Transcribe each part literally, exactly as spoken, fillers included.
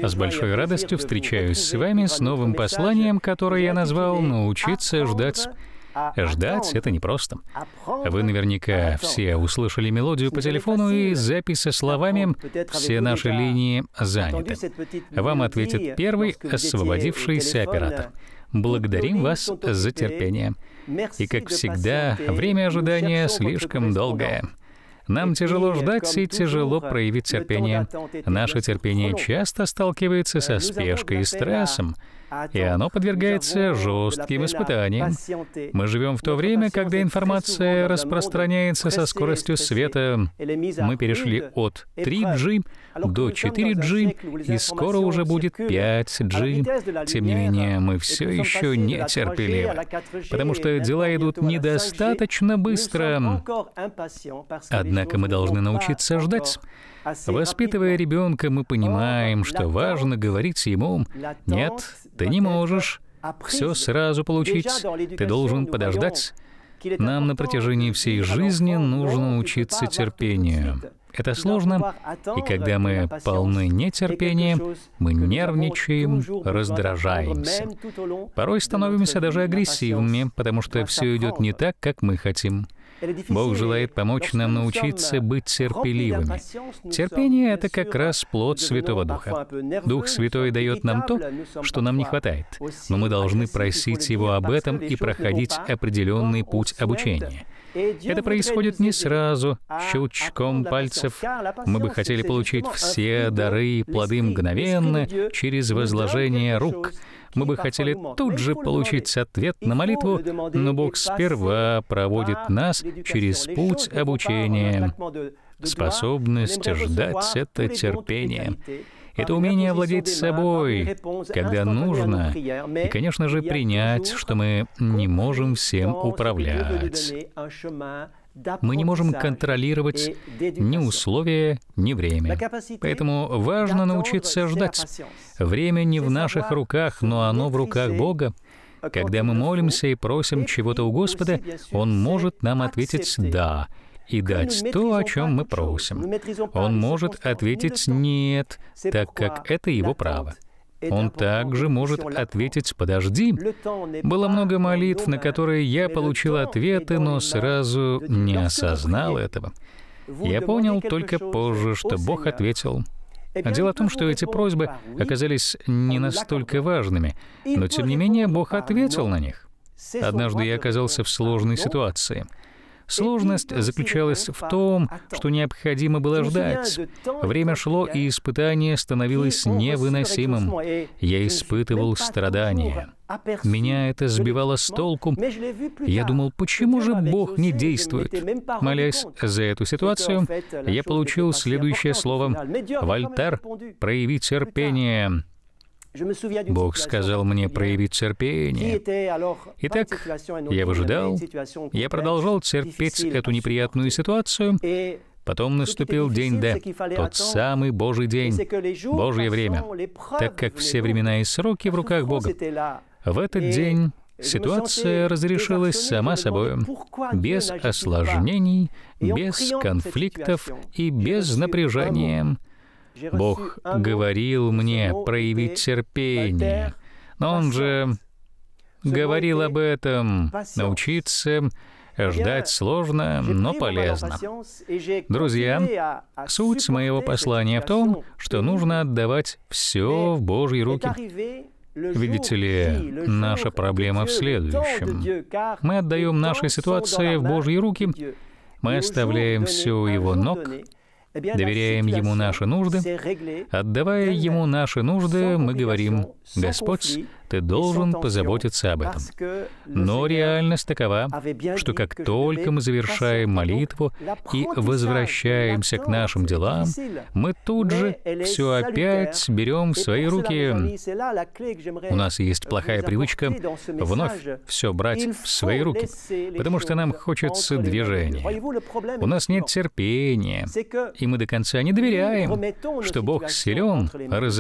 С большой радостью встречаюсь с вами с новым посланием, которое я назвал «Научиться ждать». Ждать — это непросто. Вы наверняка все услышали мелодию по телефону и запись со словами «Все наши линии заняты». Вам ответит первый освободившийся оператор. Благодарим вас за терпение. И, как всегда, время ожидания слишком долгое. Нам тяжело ждать и тяжело проявить терпение. Наше терпение часто сталкивается со спешкой и стрессом, и оно подвергается жестким испытаниям. Мы живем в то время, когда информация распространяется со скоростью света. Мы перешли от три джи до четыре джи, и скоро уже будет пять джи. Тем не менее, мы все еще нетерпеливы, потому что дела идут недостаточно быстро. Однако мы должны научиться ждать. Воспитывая ребенка, мы понимаем, что важно говорить ему: «Нет, ты не можешь все сразу получить, ты должен подождать». Нам на протяжении всей жизни нужно учиться терпению. Это сложно, и когда мы полны нетерпения, мы нервничаем, раздражаемся. Порой становимся даже агрессивными, потому что все идет не так, как мы хотим. Бог желает помочь нам научиться быть терпеливыми. Терпение — это как раз плод Святого Духа. Дух Святой дает нам то, что нам не хватает, но мы должны просить Его об этом и проходить определенный путь обучения. Это происходит не сразу, щелчком пальцев. Мы бы хотели получить все дары и плоды мгновенно, через возложение рук. Мы бы хотели тут же получить ответ на молитву, но Бог сперва проводит нас через путь обучения. Способность ждать — это терпение. Это умение владеть собой, когда нужно, и, конечно же, принять, что мы не можем всем управлять. Мы не можем контролировать ни условия, ни время. Поэтому важно научиться ждать. Время не в наших руках, но оно в руках Бога. Когда мы молимся и просим чего-то у Господа, Он может нам ответить «да» и дать то, о чем мы просим. Он может ответить «нет», так как это Его право. Он также может ответить «подожди». Было много молитв, на которые я получил ответы, но сразу не осознал этого. Я понял только позже, что Бог ответил. Дело в том, что эти просьбы оказались не настолько важными, но тем не менее Бог ответил на них. Однажды я оказался в сложной ситуации. Сложность заключалась в том, что необходимо было ждать. Время шло, и испытание становилось невыносимым. Я испытывал страдания. Меня это сбивало с толку. Я думал, почему же Бог не действует? Молясь за эту ситуацию, я получил следующее слово: «Вольтер, прояви терпение». Бог сказал мне проявить терпение. Итак, я выжидал, я продолжал терпеть эту неприятную ситуацию. Потом наступил день Д, тот самый Божий день, Божье время, так как все времена и сроки в руках Бога. В этот день ситуация разрешилась сама собой, без осложнений, без конфликтов и без напряжения. Бог говорил мне проявить терпение, но Он же говорил об этом. Научиться ждать сложно, но полезно. Друзья, суть моего послания в том, что нужно отдавать все в Божьи руки. Видите ли, наша проблема в следующем. Мы отдаем наши ситуации в Божьи руки, мы оставляем все у Его ног, доверяем Ему наши нужды. Отдавая Ему наши нужды, мы говорим: «Господь, Ты должен позаботиться об этом». Но реальность такова, что как только мы завершаем молитву и возвращаемся к нашим делам, мы тут же все опять берем в свои руки. У нас есть плохая привычка вновь все брать в свои руки, потому что нам хочется движения. У нас нет терпения, и мы до конца не доверяем, что Бог силен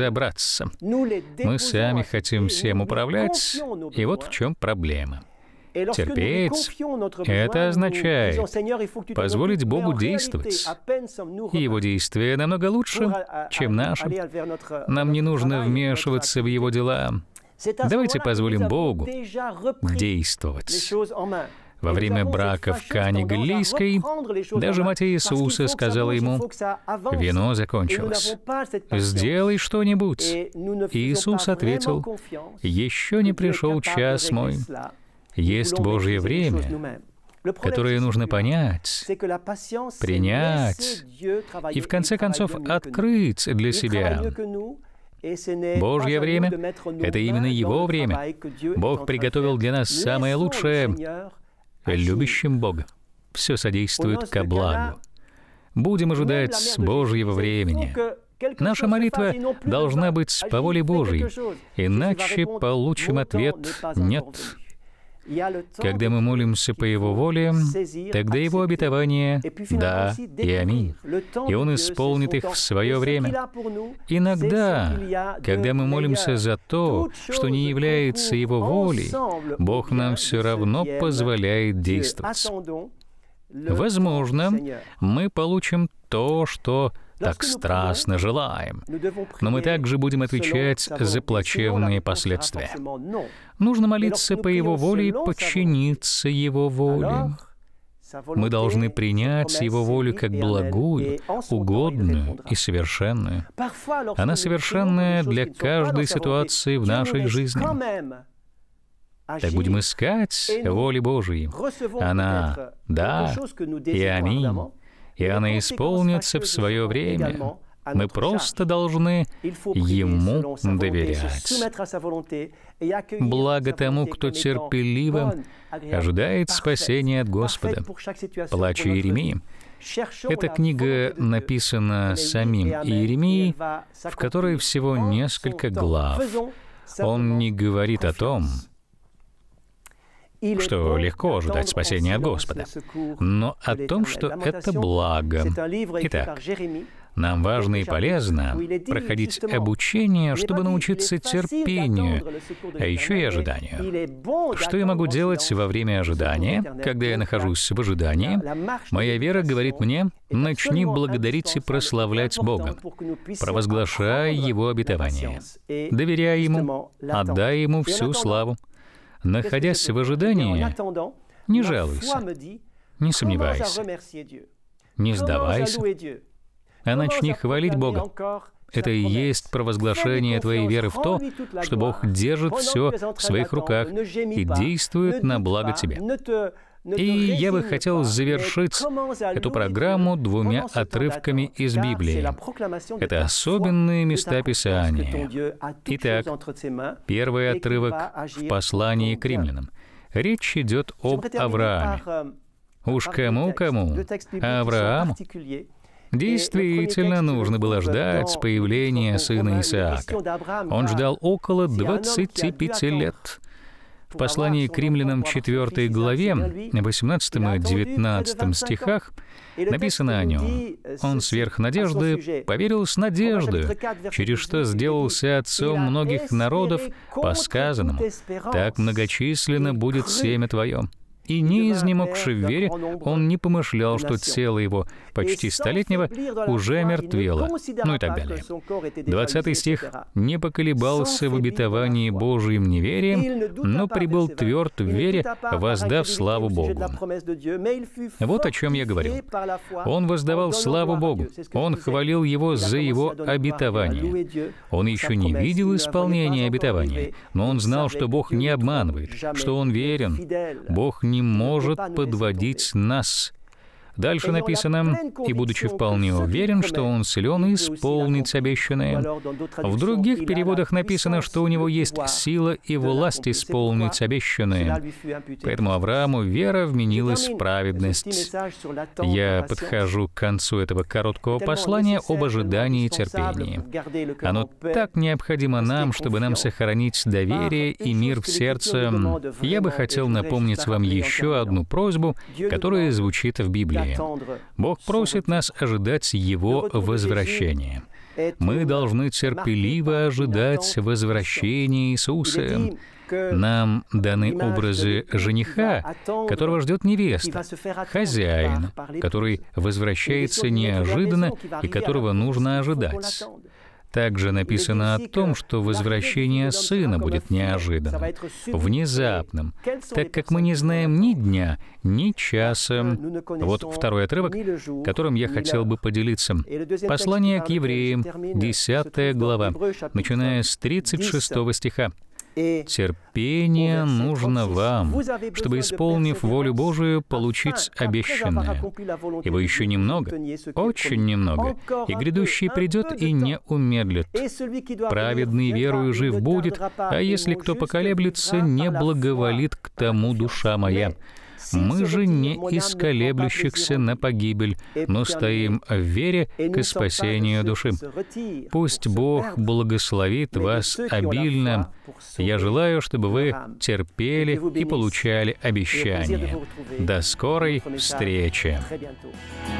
разобраться. Мы сами хотим всем управлять, и вот в чем проблема. Терпеть — это означает позволить Богу действовать. И Его действия намного лучше, чем наши. Нам не нужно вмешиваться в Его дела. Давайте позволим Богу действовать. Во время брака в Кане Галилейской даже мать Иисуса сказала ему: «Вино закончилось. Сделай что-нибудь». Иисус ответил: «Еще не пришел час мой». Есть Божье время, которое нужно понять, принять и, в конце концов, открыть для себя. Божье время — это именно Его время. Бог приготовил для нас самое лучшее. Любящим Бога все содействует ко благу. Будем ожидать Божьего времени. Наша молитва должна быть по воле Божьей, иначе получим ответ «нет». Когда мы молимся по Его воле, тогда Его обетование «да» и «аминь», и Он исполнит их в свое время. Иногда, когда мы молимся за то, что не является Его волей, Бог нам все равно позволяет действовать. Возможно, мы получим то, что так страстно желаем, но мы также будем отвечать за плачевные последствия. Нужно молиться по Его воле и подчиниться Его воле. Мы должны принять Его волю как благую, угодную и совершенную. Она совершенная для каждой ситуации в нашей жизни. Так будем искать воли Божьей. Она «да» и «аминь», и она исполнится в свое время. Мы просто должны Ему доверять. Благо тому, кто терпеливо ожидает спасения от Господа. Плач Иеремии. Эта книга написана самим Иеремией, в которой всего несколько глав. Он не говорит о том, что легко ожидать спасения от Господа, но о том, что это благо. Итак, нам важно и полезно проходить обучение, чтобы научиться терпению, а еще и ожиданию. Что я могу делать во время ожидания? Когда я нахожусь в ожидании, моя вера говорит мне: начни благодарить и прославлять Бога, провозглашай Его обетование, доверяй Ему, отдай Ему всю славу. Находясь в ожидании, не жалуйся, не сомневайся, не сдавайся, а начни хвалить Бога. Это и есть провозглашение твоей веры в то, что Бог держит все в своих руках и действует на благо тебе. И я бы хотел завершить эту программу двумя отрывками из Библии. Это особенные места Писания. Итак, первый отрывок в послании к римлянам. Речь идет об Аврааме. Уж кому-кому, а Аврааму действительно нужно было ждать появления сына Исаака. Он ждал около двадцати пяти лет. В послании к римлянам четвёртой главе, восемнадцатом и девятнадцатом стихах, написано о нем: «Он сверх надежды поверил с надеждой, через что сделался отцом многих народов, по сказанному: так многочисленно будет семя твое». И не изнемогши в вере, он не помышлял, что тело его, почти столетнего, уже мертвело, ну и так далее. Двадцатый стих. «Не поколебался в обетовании Божиим неверием, но прибыл тверд в вере, воздав славу Богу». Вот о чем я говорил. Он воздавал славу Богу. Он хвалил Его за Его обетование. Он еще не видел исполнения обетования, но он знал, что Бог не обманывает, что Он верен. Бог не не может подводить нас. Дальше написано: «И, будучи вполне уверен, что он силен исполнить обещанное». В других переводах написано, что у него есть сила и власть исполнить обещанное. Поэтому Аврааму вера вменилась в праведность. Я подхожу к концу этого короткого послания об ожидании и терпении. Оно так необходимо нам, чтобы нам сохранить доверие и мир в сердце. Я бы хотел напомнить вам еще одну просьбу, которая звучит в Библии. Бог просит нас ожидать Его возвращения. Мы должны терпеливо ожидать возвращения Иисуса. Нам даны образы жениха, которого ждет невеста, хозяина, который возвращается неожиданно и которого нужно ожидать. Также написано о том, что возвращение сына будет неожиданным, внезапным, так как мы не знаем ни дня, ни часа. Вот второй отрывок, которым я хотел бы поделиться. Послание к евреям, десятая глава, начиная с тридцать шестого стиха. «Терпение нужно вам, чтобы, исполнив волю Божию, получить обещанное. Ибо еще немного, очень немного, и грядущий придет и не умедлит. Праведный верою жив будет, а если кто поколеблется, не благоволит к тому душа моя. Мы же не из колеблющихся на погибель, но стоим в вере к спасению души. Пусть Бог благословит вас обильно. Я желаю, чтобы вы терпели и получали обещания. До скорой встречи!